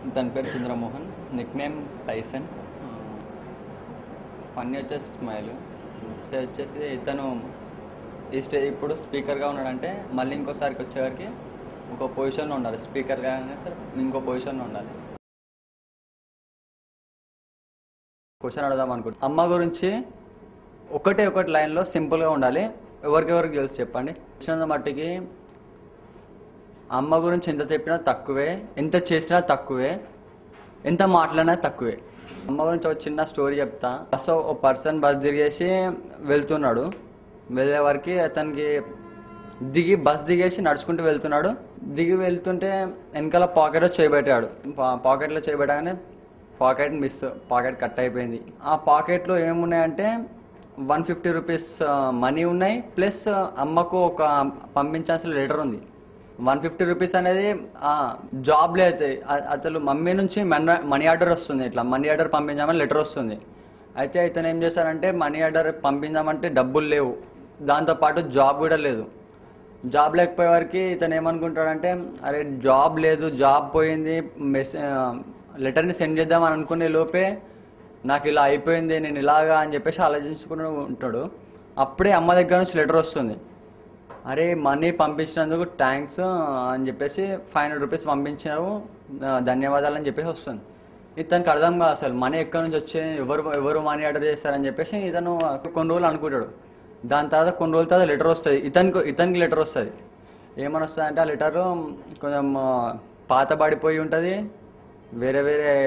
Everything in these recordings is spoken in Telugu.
తన పేరు చంద్రమోహన్, నిక్నేమ్ టైసన్. ఫన్నీ వచ్చేసి స్మైల్. వచ్చేసి ఇతను ఇప్పుడు స్పీకర్గా ఉన్నాడంటే మళ్ళీ ఇంకోసారికి వచ్చేవారికి ఇంకో పొజిషన్లో ఉండాలి. స్పీకర్గా సరే ఇంకో పొజిషన్లో ఉండాలి. క్వశ్చన్ అడదాం అనుకుంటా. అమ్మ గురించి ఒకటి లైన్లో సింపుల్గా ఉండాలి. ఎవరికెవరికి తెలుసు చెప్పండి. వచ్చినంత మట్టికి అమ్మ గురించి ఎంత చెప్పినా తక్కువే, ఎంత చేసినా తక్కువే, ఎంత మాట్లాడినా తక్కువే. అమ్మ గురించి ఒక చిన్న స్టోరీ చెప్తా. బస్ ఒక పర్సన్ బస్ తిరిగేసి వెళ్తున్నాడు. వెళ్ళే వరకు అతనికి బస్ దిగేసి నడుచుకుంటూ వెళ్తున్నాడు. దిగి వెళ్తుంటే వెనకాల పాకెట్లో చేయబెట్టాడు. పాకెట్లో చేయబెట్టగానే పాకెట్ కట్ అయిపోయింది. ఆ పాకెట్లో ఏమున్నాయంటే 150 రూపీస్ మనీ ఉన్నాయి, ప్లస్ అమ్మకు ఒక పంపించాల్సిన లెటర్ ఉంది. 150 రూపీస్ అనేది జాబ్లో అయితే అతను మమ్మీ నుంచి మనీ ఆర్డర్ వస్తుంది. ఇట్లా మనీ ఆర్డర్ పంపించామని లెటర్ వస్తుంది. అయితే ఇతను ఏం చేశారంటే మనీ ఆర్డర్ పంపించామంటే డబ్బులు లేవు, దాంతోపాటు జాబ్ కూడా లేదు. జాబ్ లేకపోయే వరకు ఇతను ఏమనుకుంటాడంటే అరే జాబ్ లేదు, జాబ్ పోయింది, లెటర్ని సెండ్ చేద్దామని అనుకునే లోపే నాకు ఇలా అయిపోయింది, నేను ఇలాగా అని చెప్పేసి ఆలోచించుకుని ఉంటాడు. అప్పుడే అమ్మ దగ్గర నుంచి లెటర్ వస్తుంది. అరే మనీ పంపించినందుకు థ్యాంక్స్ అని చెప్పేసి 500 రూపీస్ పంపించావు, ధన్యవాదాలు అని చెప్పేసి వస్తుంది. ఇతనికి అర్థం కాదు అసలు మనీ ఎక్కడి నుంచి వచ్చే, ఎవరు మనీ ఆర్డర్ చేస్తారని చెప్పేసి ఇతను కొన్ని రోజులు అనుకుంటాడు. దాని తర్వాత కొన్ని రోజుల తర్వాత లెటర్ వస్తుంది. ఇతనికి లెటర్ వస్తుంది. ఏమని వస్తుంది అంటే ఆ లెటరు కొంచెం పాతబడిపోయి ఉంటుంది, వేరే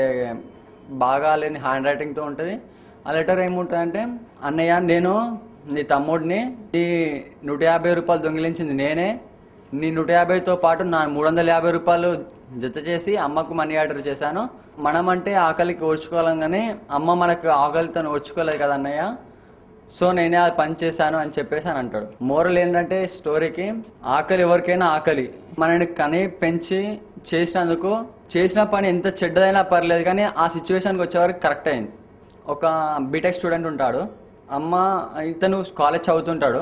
బాగా లేని హ్యాండ్ రైటింగ్తో ఉంటుంది. ఆ లెటర్ ఏముంటుందంటే, అన్నయ్య నేను నీ తమ్ముడిని, నీ 150 రూపాయలు దొంగిలించింది నేనే, నీ 150తో పాటు నా 350 రూపాయలు జత చేసి అమ్మకు మనీ ఆర్డర్ చేశాను. మనమంటే ఆకలికి ఓర్చుకోవాలి కానీ అమ్మ మనకు ఆకలితో ఓర్చుకోలేదు కదా అన్నయ్య, సో నేనే అది పని చేశాను అని చెప్పేసి అని అంటాడు. మోరల్ ఏంటంటే స్టోరీకి, ఆకలి ఎవరికైనా ఆకలి. మనని కని పెంచి చేసినందుకు చేసిన పని ఎంత చెడ్డదైనా పర్లేదు కానీ ఆ సిచ్యువేషన్కి వచ్చేవరకు కరెక్ట్ అయింది. ఒక బీటెక్ స్టూడెంట్ ఉంటాడు. ఇతను కాలేజ్ చదువుతుంటాడు.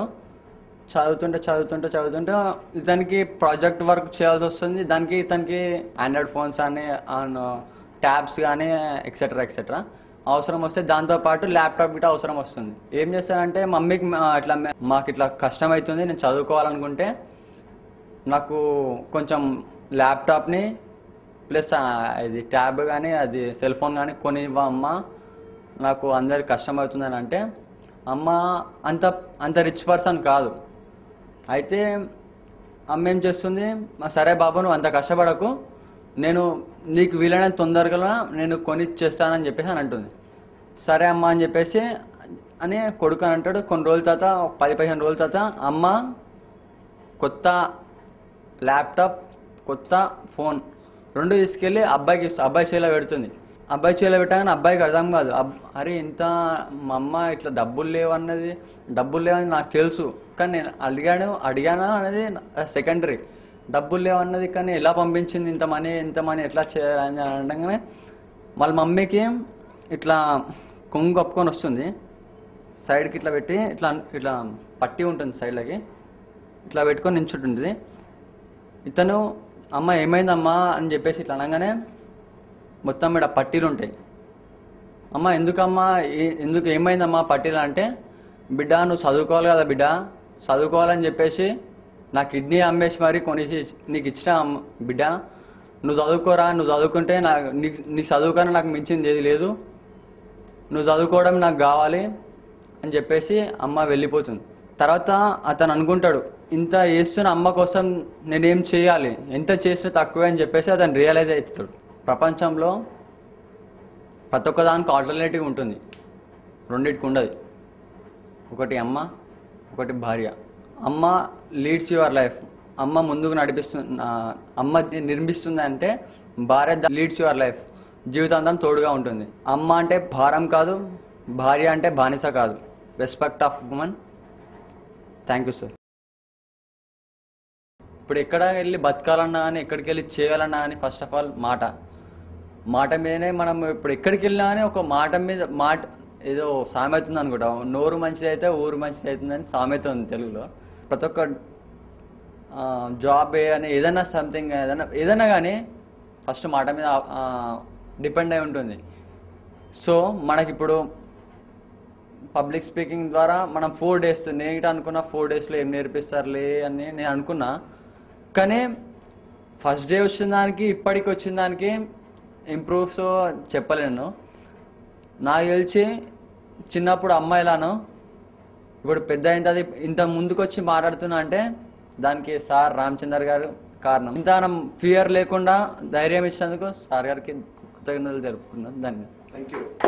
చదువుతుంటే ఇతనికి ప్రాజెక్ట్ వర్క్ చేయాల్సి వస్తుంది. దానికి ఇతనికి ఆండ్రాయిడ్ ఫోన్స్ కానీ ట్యాబ్స్ కానీ ఎక్సెట్రా అవసరం వస్తే, దాంతోపాటు ల్యాప్టాప్ గిట్ట అవసరం వస్తుంది. ఏం చేస్తానంటే మమ్మీకి మాకు ఇట్లా కష్టం అవుతుంది, నేను చదువుకోవాలనుకుంటే నాకు కొంచెం ల్యాప్టాప్ని ప్లస్ ఇది ట్యాబ్ కానీ అది సెల్ ఫోన్ కానీ కొనివ్వ అమ్మ, నాకు అందరికి కష్టం అవుతుందని అంటే, అమ్మ అంత రిచ్ పర్సన్ కాదు. అయితే అమ్మ ఏం చేస్తుంది, సరే బాబు నువ్వు అంత కష్టపడకు, నేను నీకు వీలైన తొందరగా నేను కొనిచ్చేస్తానని చెప్పేసి అని అంటుంది. సరే అమ్మ అని చెప్పేసి అని కొడుకు అని అంటాడు. కొన్ని రోజుల తర్వాత 10-15 రోజుల తర్వాత అమ్మ కొత్త ల్యాప్టాప్, కొత్త ఫోన్ రెండు తీసుకెళ్ళి అబ్బాయి చేతిలో పెడుతుంది. అబ్బాయి చేతిలో పెట్టగానే అబ్బాయికి అర్థం కాదు, అరే ఇంత మా అమ్మ ఇట్లా డబ్బులు లేవని నాకు తెలుసు, కానీ నేను అడిగాను అనేది సెకండరీ. డబ్బులు లేవన్నది కానీ ఎలా పంపించింది ఇంత మనీ ఎట్లా చేయాలని అనగానే వాళ్ళ మమ్మీకి ఇట్లా కొంగు కప్పుకొని వస్తుంది. సైడ్కి ఇట్లా పెట్టి ఇట్లా పట్టి ఉంటుంది, సైడ్లకి ఇట్లా పెట్టుకొని నించుంటుంది. ఇతను అమ్మ ఏమైందమ్మా అని చెప్పేసి ఇట్లా అనగానే మొత్తం ఇక్కడ పట్టీలు ఉంటాయి. అమ్మ ఎందుకు ఏమైందమ్మా పట్టీలు అంటే, బిడ్డ నువ్వు చదువుకోవాలి కదా బిడ్డ, చదువుకోవాలని చెప్పేసి నా కిడ్నీ అమ్మేసి మరి కొనేసి నీకు ఇచ్చిన బిడ్డ, నువ్వు చదువుకోరా, నువ్వు చదువుకుంటే నీకు చదువుకన్నా నాకు మించింది ఏది లేదు, నువ్వు చదువుకోవడం నాకు కావాలి అని చెప్పేసి అమ్మ వెళ్ళిపోతుంది. తర్వాత అతను అనుకుంటాడు, ఇంత చేస్తున్న అమ్మ కోసం నేనేం చేయాలి, ఎంత చేసినా తక్కువే అని చెప్పేసి అతను రియలైజ్ అవుతాడు. ప్రపంచంలో ప్రతి ఒక్క దానికి ఆల్టర్నేటివ్ ఉంటుంది, రెండింటికి ఉండదు. ఒకటి అమ్మ, ఒకటి భార్య. అమ్మ లీడ్స్ యువర్ లైఫ్, అమ్మ ముందుకు అమ్మ నిర్మిస్తుంది అంటే భార్య లీడ్స్ యువర్ లైఫ్, జీవితాంతం తోడుగా ఉంటుంది. అమ్మ అంటే భారం కాదు, భార్య అంటే బానిస కాదు. Respect of women. Thank you sir. ఇప్పుడు ఎక్కడ వెళ్ళి బతకాలన్నా కానీ, ఎక్కడికి వెళ్ళి చేయాలన్నా కానీ ఫస్ట్ ఆఫ్ ఆల్ మాట మీదనే మనం ఇప్పుడు ఎక్కడికి వెళ్ళినా కానీ ఒక మాట ఏదో సామెత ఉంది అనుకుంటా, నోరు మంచిది అయితే ఊరు మంచిది అవుతుందని సామెత ఉంది తెలుగులో. ప్రతి ఒక్క జాబ్ అని ఏదైనా సంథింగ్ ఏదైనా కానీ ఫస్ట్ మాట మీద డిపెండ్ అయి ఉంటుంది. సో మనకిప్పుడు పబ్లిక్ స్పీకింగ్ ద్వారా మనం 4 days నేను అనుకున్నా 4 daysలో ఏం నేర్పిస్తారులే అని నేను అనుకున్నా. కానీ ఫస్ట్ డే వచ్చిన దానికి ఇప్పటికి వచ్చిన దానికి ఇంప్రూవ్స్ చెప్పలేను. నాకు తెలిసి చిన్నప్పుడు అమ్మాయిలాను ఇప్పుడు పెద్ద అయిన ఇంత ముందుకు వచ్చి మాట్లాడుతున్నా అంటే దానికి సార్ రామచందర్ గారు కారణం. ఇంత ఫియర్ లేకుండా ధైర్యం ఇచ్చినందుకు సార్ గారికి కృతజ్ఞతలు తెలుపుకున్నాను. ధన్యవాదాలు. Thank you.